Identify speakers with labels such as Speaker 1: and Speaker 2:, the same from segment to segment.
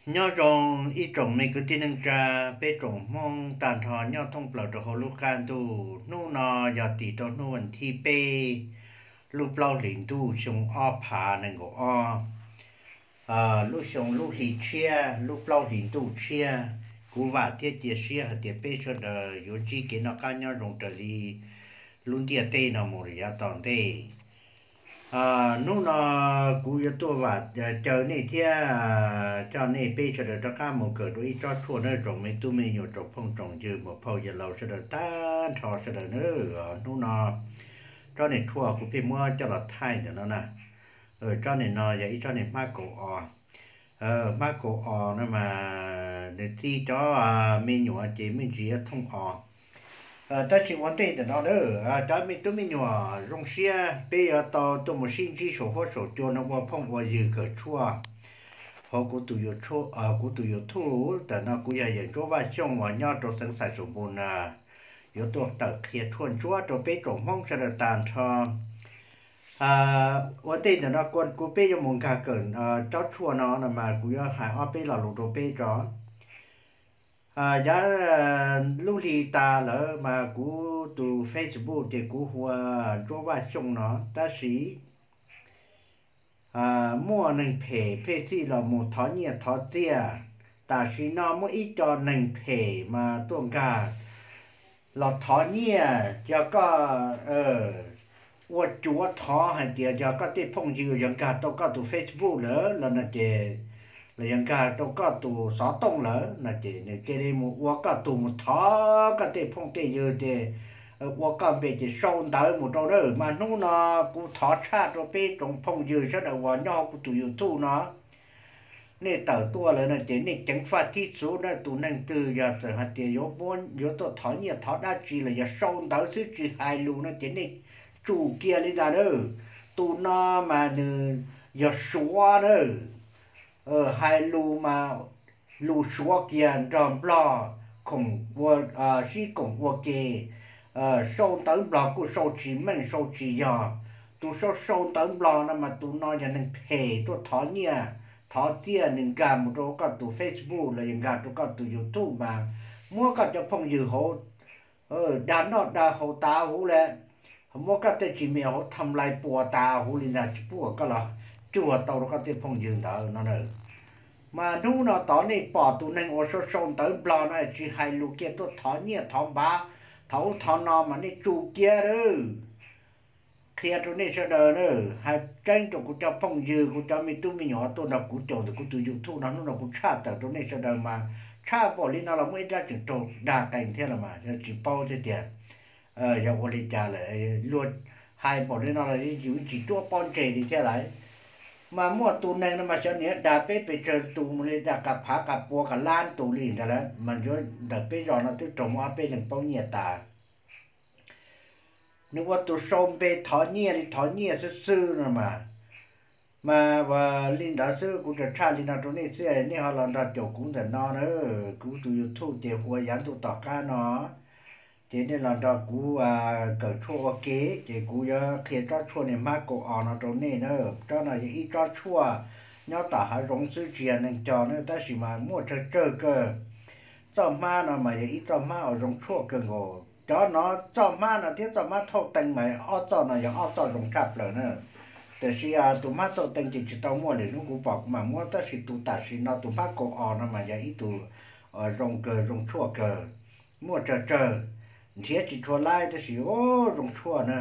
Speaker 1: nhớ trong ít trong mấy cái tin năng tra bé trong mong tàn thọ nhớ thông bờ đồ hồ lúc can tu nu nọ giờ tỷ trong nuวันที่เป้ลูกเล่าหลินตู้ชงอ้อผาหนึ่งก็อ้อลูกชงลูกหลีเชียลูกเล่าหลินตู้เชียกูว่าเทียเจียเชียเทียเป้ชดอยู่จีกินนกันยอรงตะลีลุนเตียเต้นอมริยาตอนเต้นู่นกูจะตัวว่าเจอในเที่ยเจ้าในเป้เฉลยตะก้ามันเกิดด้วยจอดทั่วเนื้อตรงไม่ตู้ไม่อยู่ตรงพงตรงยืมมาพอจะเราเฉลยต้านทอเฉลยเนื้อนู่นเจ้าในทั่วกูเพิ่งว่าเจ้าหลัดไทยเดี๋ยวนั้นนะเจ้าในนออย่างอีเจ้าในมากกูมากกูนั่นมาในที่เจ้าไม่อยู่เจไม่จีท่องta chỉ quan tâm đến nó nữa, cho mình tụi mình nhỏ rong xe, bây giờ tao tụi mình xin chỉ số hóa số cho nó qua phong qua dự cỡ chua, họ cũng tụi yêu chua, cũng tụi yêu thu,แต่nó cũng giờ cho vài trong mà nhau cho sinh sản sủng bồn yếu tố tự khiết thuần chúa cho bé trồng mong sẽ được tàn cho, quan tâm đến nó còn cũng bé cho mong cả cẩn, cho chua nó là mà cũng giờ hai ở bé là lụt cho bé cho giá lúc thì ta lỡ mà cú từ Facebook thì cú hoa cho ba xong nó ta sĩ mua nền phê gì là một thó nhẹ thó tia ta sĩ nó mỗi ít cho nền phê mà tuồng cả là thó nhẹ cho có我主thó hay tiệt cho có thể phong dư những cả tôi có từ Facebook nữa là nó chỉ là những cái tôi có tụ sáu tông lỡ là chỉ này cái này một qua có tụ một thó cái tiền phong tiền như thế qua có bị chỉ sâu tới một chỗ đó mà nó cũng thó cha cho bé trong phong dư rất là qua nhau của tụ YouTube nó nên tờ tua là chỉ nên chẳng phải thiết số đó tụ năng từ giờ từ hạt tiền yếu bốn yếu tôi thó nhiều thó đa chỉ là giờ sâu tới xứ chỉ hai luôn nó chỉ nên chủ kia đi ra đó tụ nó mà giờ xóa nữa hai lu mà lu số kia tròn bò cùng vua sĩ cùng vua kề sâu tới bò của sâu chỉ mình sâu chỉ giờ tu sâu tới bò nó mà tu nói là nên phê tu thọ nhia thọ tia nên cả một số các tu Facebook là những cả tu các tu YouTube mà mua các cho phong dự hộ đàn nó đa hộ ta hộ lẽ mua các cái chỉ mèoทำ lาย ปัว ta hộ liền làปัว ก็ là chùa tàu các cái phong dự đó nó nữa mà nu nó tỏ này bỏ tụ nên ở số sông tới bò này chỉ hai lũ kia tôi thọ nhẹ thọ ba thọ nó mà này chủ kia đó kia tụ này sao đời nữa hai tranh tụ của cho phong dư của cho mình tụ mình nhỏ tôi nào của chồng thì của tụ YouTube nó cũng cha tờ tụ này sao đời mà cha bỏ lên nó là mới ra chừng trâu đa cảnh thế là mà chỉ bao thế tiền giờ qua đi trả lại luôn hai bỏ lên nó là chỉ tua pon chè đi thế lại mà mua tụ này nó mà cho nhớ đạpไปเจอ tụ này đạpกับผากับปัวกับล้านtụ liền thế đấy mình cho đạpไปrồi nó tự trồng ở bên những bao nhiêu ta nếu mà tụ xômไปthọ nhẹ sư rồi mà và linh đạo sư cũng được tra linh đạo tụ này sư này họ làm ra chỗ cũng được nó nữa cũng tụ YouTube để hoa dán tụ tọt cá nó thế nên là đó cú cởi chua kế thì cú khi cho chua này mát cổ nó trong này nữa cho nó ít cho chua nhớ tả hai rong sư chuyện nên cho nó ta chỉ mà mua chơi cơ cho ma nó mà ít cho ma ở rong chua cơ ngô cho nó cho ma nó thiết cho ma thâu tình mà ở cho nó giờ ở cho rong chạp rồi nữaแต่สิตมาตัวเต็งจิตตัวมัวเลยลูกกูบอกมามัวแต่สิตัวตัดสินตัวมาก็นะมาอย่าอีตัวรงเกอรงชั่วเกอมัวเจอเทียจิตทั่วไล่แต่สิโอ้รงชั่วนะ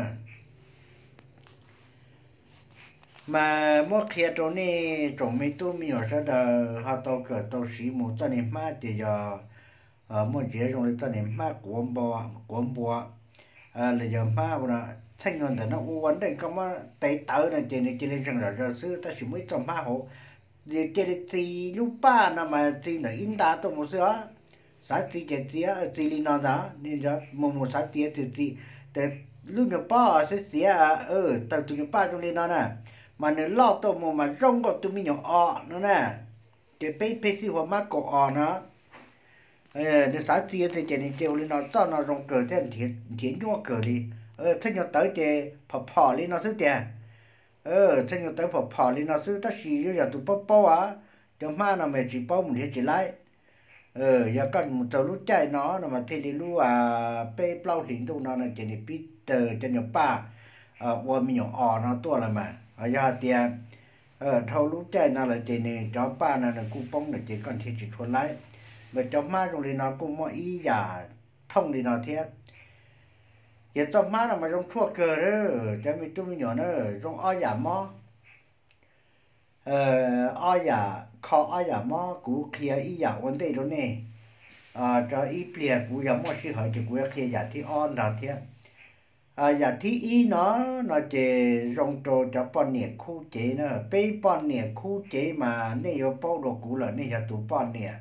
Speaker 1: mà mỗi khi chỗ này trồng mấy tu mi ở đó họ tàu cỡ tàu xí một tao niệm ma thì giờ mỗi chế trong tao niệm ma cuốn bò là giờ ma là thanh ngân thì nó uốn đấy có mà tay tớ này trên lên rằng là giờ xưa ta chỉ mới trồng ma hộ thì trên thì lúc ba nó mà thì là in đá tôi một xưa sáng thì cái gì lên nó đó nên giờ một sáng thì để lúc nào ba sẽ xía tao tụi ba trong lên nó nè mà nếu lo tao mà rong có tụi mình nhỏ nữa nè cái bé xí hoa mát có nó nếu sáng thì cái kêu lên nó cho nó rong cờ thế thiệt nhua cờ đi thế nhau tới cái phò lên nó thứ tiền thế nhau tới phò lên nó thứ ta xí giờ tụi bố cho má nó mày chỉ bao một thế chỉ lấy giờ con một tàu lúa chạy nó mà thế thì lúa pe plau liền tụ nó là chỉ để Peter cho nhỏ ba qua mình nhỏ nó tua là mà giờ tiền thâu lúa chạy nó là chỉ này cho ba nó là cũng bông là chỉ còn thì chỉ thuần lấy mà cho má trong này nó cũng mọi ý giả thông thì nó thế giờ cho má là mà trong thua cờ đó cho mình tụi mình nhỏ nó trong ao giả mó ao giả khó ao giả mó cú kia ý giả vấn đề đó nè cho ý bìa cú giả mó sư hỏi cho cú kia giả thì on là thế giả thì ý nó chỉ trong trò cho bọn nè khu chế nữa bây bọn nè khu chế mà nè có bao đồ cú là nè giả tụ bọn nè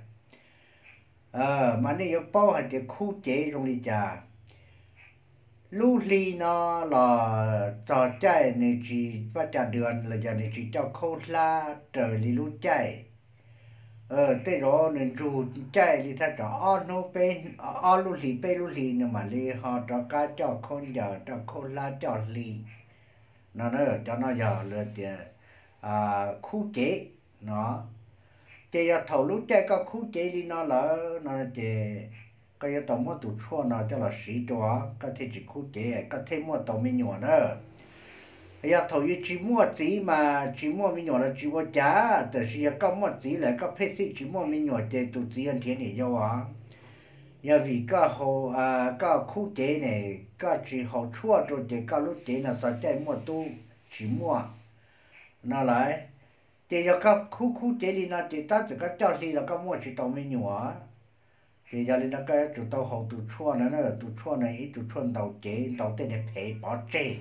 Speaker 1: mà nè có bao hay thì khu chế trong đi chả lưu ly nó là trò chơi này chỉ bắt trả đường là giờ này chỉ cho khô la trời đi lưu chạy tới đó nên dù chạy thì ta cho on nó bên on lưu ly nhưng mà li họ cho cá cho con giờ cho khô la cho ly nó cho nó giờ là tiền khu chế nó chỉ là thầu lưu chạy có khu chế thì nó là chỉ cái giờ tàu mua tụ chua nó cho là sĩ đó cái thế chỉ khu chế cái thế mua tàu mình nhỏ nữa giờ thầu như chỉ mua chỉ mà chỉ mua mình nhỏ là chỉ mua giáแต่是要搞mua chỉ là cái phê sĩ chỉ mua mình nhỏ chế tụ chỉ ăn tiền này cho à giờ vì cái hồ cái khu chế này cái chỉ hồ chua rồi chế cái lúc chế là sao chạy mua tụ chỉ mua nó lại chỉ giờ cái khu chế thì nó chỉ ta chỉ cái cho thì là cái mua chỉ tàu mình nhỏ thì giờ lên đó cái tụi tao học tụi chua này ít tụi chua tàu chế tàu tên này phải bỏ chế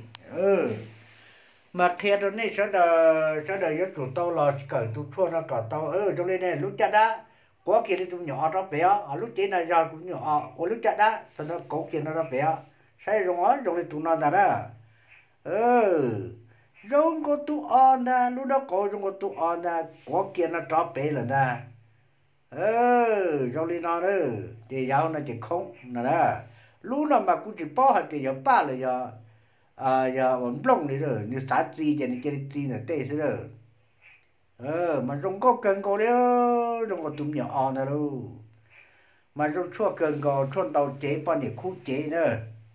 Speaker 1: mà khi đó này sẽ đợi cho tụi tao là cởi tụi chua nó cởi tao trong đây này lúc chặt đã có kia thì tụi nhỏ đó bé lúc chế này giờ cũng nhỏ lúc chặt đã sau đó cố kia nó bé sai rồi á trong đây tụi nó đó trong có tụi on da lúc đó có trong có tụi on da có kia nó đó bé là da trong đi nó đó thì giáo nó chỉ không là đó lúc nào mà cũng chỉ bỏ hết thì giờ ba là giờ vẫn lông đi rồi như sát gì cho nên chỉ là tê xí rồi mà trong có cần có đấy trong có tụm nhỏ nữa đâu mà trong chua cần có chua tàu chế bao nhiêu khu chế nữa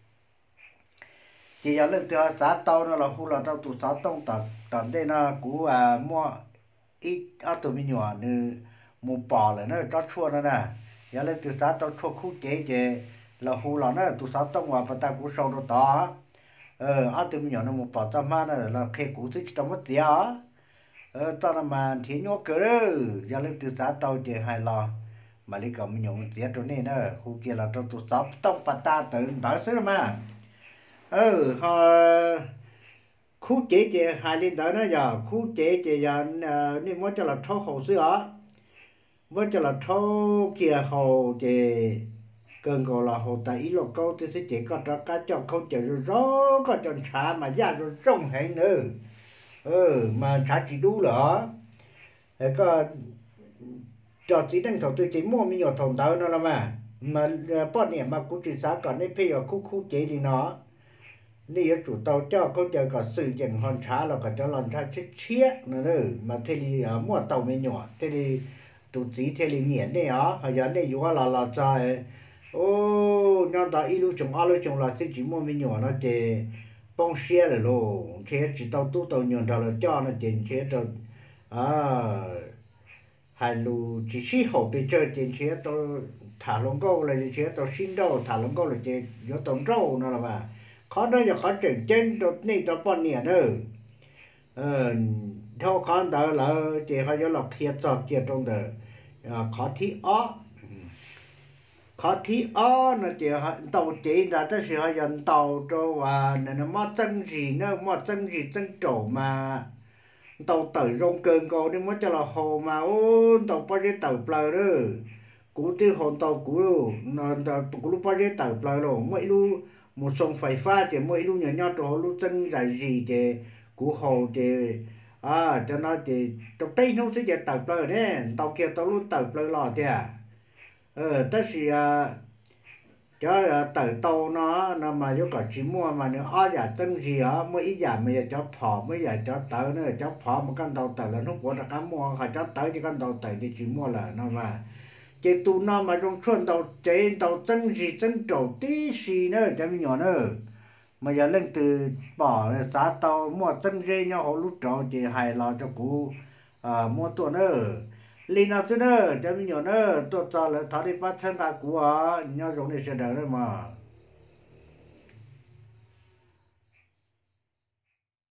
Speaker 1: chỉ giờ lên từ sát tàu nó là khu là tàu tụ sát tông tận đây nó cũng mua ít tụm nhỏ nữa một bò là nó cho chua nó nè giờ lên từ sát tàu chua khu chế là khu là nó tụ sát tông và ta cũng sâu nó to tụm nhỏ nó một bò cho má nó là khi cụ thích tao mất gì á tao là mà thì nhóc cơ đó giờ lên từ sát tàu chế hay là mà lấy cầm nhộng tiếc chỗ này nữa khu kia là tao tụ sát tông bà ta tự đỡ xíu mà họ khu chế hai lên đó nó giờ khu chế giờ nên muốn cho là thâu hồ xíu á với cho là thâu kia hồ chế cần gọi là hồ tại ý lộc câu thì sẽ chỉ có cho cá cho không chờ rồi có cho trả mà ra rồi rong hẹn nữa mà trả chỉ đủ lỡ có cho chỉ đang thầu tôi chỉ mua mình nhỏ thầu tao nó là mà bọn này mà cũng chỉ giá còn đấy bây giờ khu chế thì nó nếu chủ tàu cho không chờ có sự chẳng hoàn trả là có cho lần ra chết nữa mà thế thì mua tàu mình nhỏ thế thì tụt chỉ thế thì nghiền đấy họ giờ đây dù là trời nó ta ít lúc trồng là chỉ mua mình nhỏ nó chỉ bông xe rồi luôn xe chỉ tàu nhỏ rồi là cho nó trên xe rồi hai lù chỉ xí hộp bị chơi trên xe tàu thả lông câu là xe tàu xin đâu thả lông câu là chỉ có tổng trâu nó là mà khó đó giờ khó trên tàu này tàu bọn nhẹ nữa theo khó đó là chỉ hay có lọc thiệt cho kia trong đời khó thi nó chỉ tàu chỉ là tới sự hay dần tàu cho và nó mất chân gì chân trổ mà tàu tới rong cơn cô đi mất cho là hồ mà tàu bao giờ tàu plei đó cú tiêu hồn tàu cú nó cú lúc bao giờ tàu plei rồi mỗi lúc một sông phải pha thì mỗi lúc nhỏ trổ lúc chân dài gì thì cú hồ thì cho nó thì tàu tây nó sẽ giờ tàu plei đấy tàu kia tàu lúc tàu plei lò thì tất cho tự tàu nó mà vô có chỉ mua mà nếu ở nhà chân gì á mới ít nhà mới cho phò mới giờ cho tự nữa cho phò một con tàu tự là lúc của ta cám mua họ cho tự thì con tàu tự thì chỉ mua là nó mà cái tu nó mà trong xuân tàu chế tàu chân gì chân trầu tí xì nữa cho mình nhỏ nữa mà giờ lên từ bỏ giá tàu mua chân dây nhau họ lúc trầu chỉ hài lo cho cú mua tuần nữa linh nào chứ nữa cho mình nhỏ nữa tôi cho là thằng đi bắt chân cả cú nhau giống như sẽ đỡ nữa mà